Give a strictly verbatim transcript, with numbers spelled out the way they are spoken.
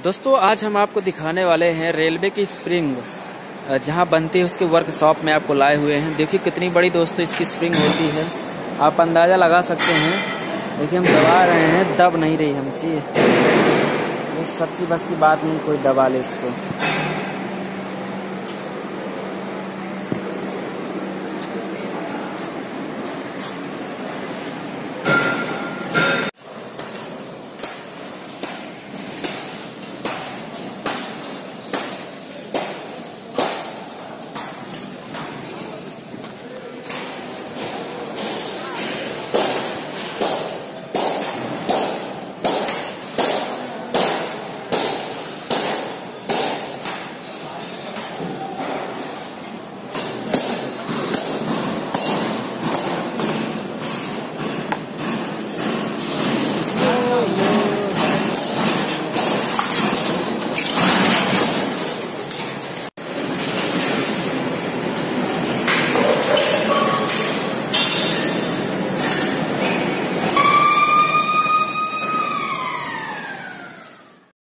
दोस्तों आज हम आपको दिखाने वाले हैं रेलवे की स्प्रिंग जहां बनती है उसके वर्कशॉप में आपको लाए हुए हैं। देखिए कितनी बड़ी दोस्तों इसकी स्प्रिंग होती है, आप अंदाज़ा लगा सकते हैं। देखिए हम दबा रहे हैं, दब नहीं रही हमसे। ये सबकी बस की बात नहीं कोई दबा ले इसको।